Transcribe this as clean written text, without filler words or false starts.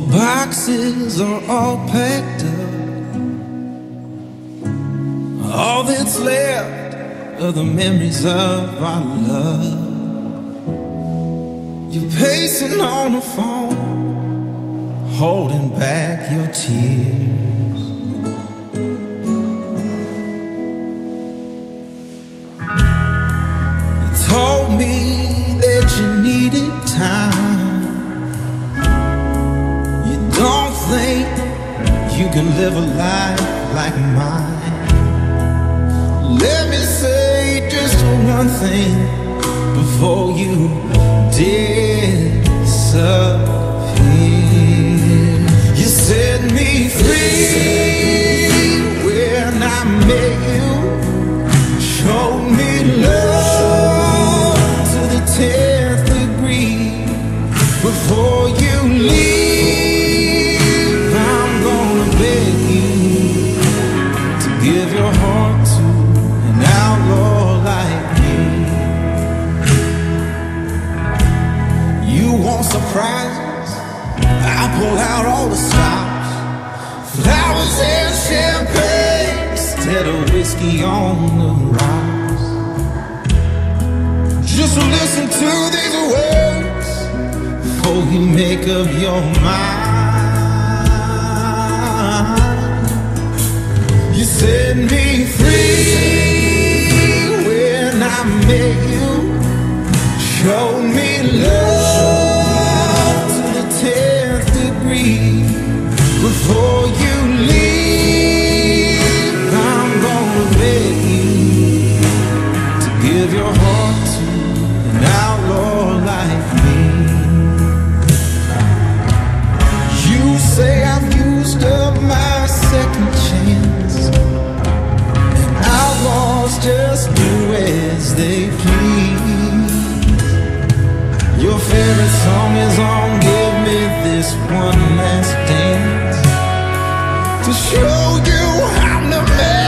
boxes are all packed up. All that's left are the memories of our love. You're pacing on the phone, holding back your tears. You told me that you needed time. You don't think you can live a life like mine. Let me say just one thing before you disappear. You set me free when I met you. Showed me love to the 10th degree. Before you leave, I'm gonna beg you to give your heart to an outlaw like me. You want surprises? I pull out all the stops. Flowers and champagne instead of whiskey on the rocks. Just listen to these words before you make up your mind. You set me free when I met you. Showed me love to the 10th degree. Before you leave, I'm gonna beg you to give your heart to an outlaw like me. You say I've used up my second chance, and outlaws just do as they please. Your favorite song is on Give Me This One Last Dance, to show you I'm the man.